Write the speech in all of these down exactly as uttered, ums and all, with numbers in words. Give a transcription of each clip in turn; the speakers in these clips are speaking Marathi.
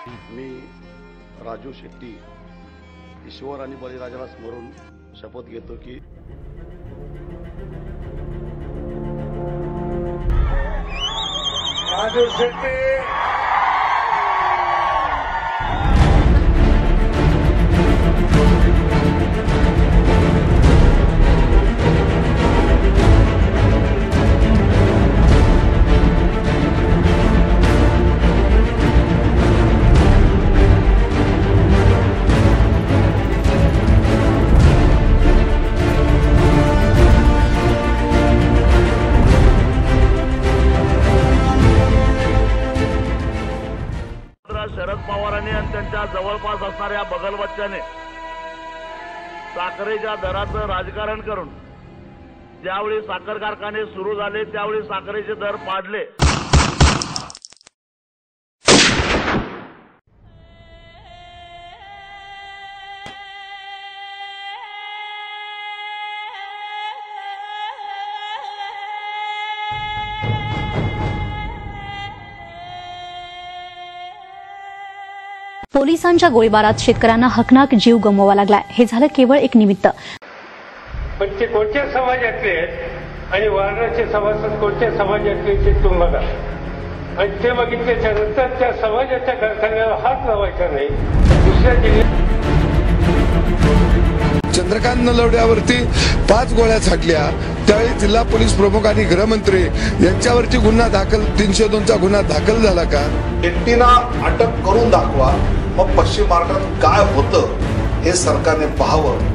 मी राजू शेट्टी ईश्वर आणि बळीराजाला स्मरून शपथ घेतो की राजू शेट्टी शरद पवारांनी आणि त्यांच्या जवळपास असणाऱ्या बगलबच्च्याने साखरेच्या दराचं राजकारण करून ज्यावेळी साखर कारखाने सुरू झाले त्यावेळी साखरेचे दर पाडले। पोलिसांच्या गोळीबारात शेतकऱ्यांना हकनाक जीव गमवावा लागलाय। हे झालं केवळ एक निमित्त, पण ते कोणत्या समाजातले आहेत आणि वारणाचे सभासद कोणत्या समाजातले ते तुम्ही बघा आणि ते बघितल्याच्या नंतर त्या समाजाच्या कारखान्याला हात लावायचा नाही। दुसऱ्या जिल्ह्यात चंद्रकांत नलवड्यावरती पाच गोळ्या छाटल्या त्यावेळी जिल्हा पोलीस प्रमुख आणि गृहमंत्री यांच्यावरती गुन्हा दाखल तीनशे दोनचा गुन्हा दाखल झाला का? शेट्टींना अटक करून दाखवा, मग पश्चिम महाराष्ट्रात काय होतं हे सरकारने पाहावं।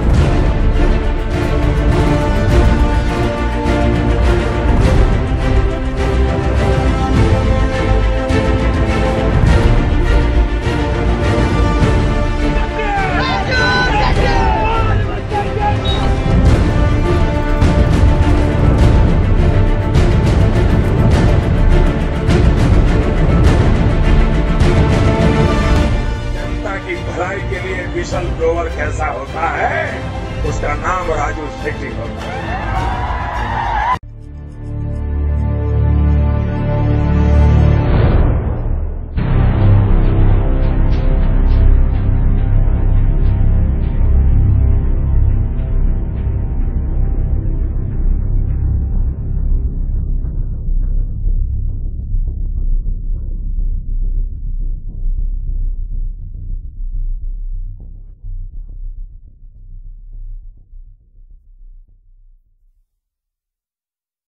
भलाई के लिए विशन ब्लोअर कैसा होता है, उसका नाम राजू शेट्टी होता है।